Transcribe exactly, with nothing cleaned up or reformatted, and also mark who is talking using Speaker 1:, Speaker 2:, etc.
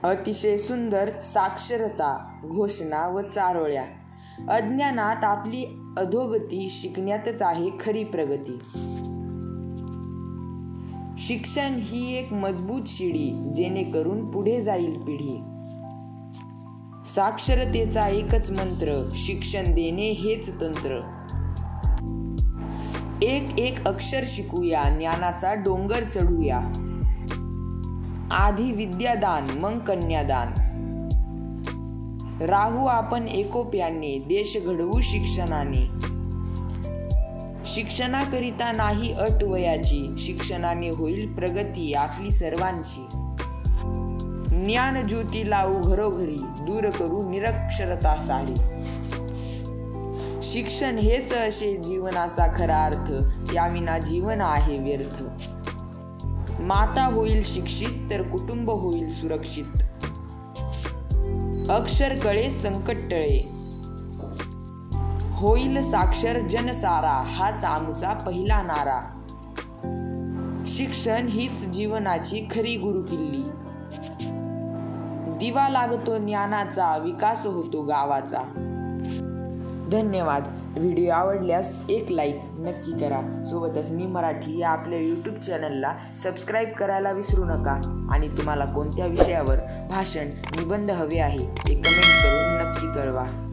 Speaker 1: अतिशय सुंदर साक्षरता घोषणा व चारोळ्या. अज्ञानात आपली अधोगती, शिकण्यातच आहे खरी प्रगती. शिक्षण ही एक मजबूत शिडी, जेणेकरून पुढे जाईल पिढी. साक्षरतेचा एकच मंत्र, शिक्षण देणे हेच तंत्र. एक एक अक्षर शिकूया, ज्ञानाचा डोंगर चढूया. आधी विद्यादान मग कन्यादान. राहू आपण एकोप्याने, देश घडवू शिक्षणाने. शिक्षणाकरिता नाही अट वयाची, शिक्षणाने होईल प्रगती आपली सर्वांची. ज्ञान ज्योती लावू घरोघरी, दूर करू निरक्षरता सारी. शिक्षण हेच असे जीवनाचा खरा अर्थ, याविना जीवन आहे व्यर्थ. माता होईल शिक्षित तर कुटुंब होईल सुरक्षित. अक्षर कळे संकट टळे, होईल साक्षर जन सारा, हाच आमचा पहिला नारा. शिक्षण हीच जीवनाची खरी गुरुकिल्ली. दिवा लागतो ज्ञानाचा, विकास होतो गावाचा. धन्यवाद. व्हिडिओ आवडल्यास एक लाईक नक्की करा. सोबतच मी मराठी या आपल्या यूट्यूब चॅनलला सबस्क्राईब करायला विसरू नका. आणि तुम्हाला कोणत्या विषयावर भाषण, निबंध हवे आहे ते कमेंट करून नक्की कळवा.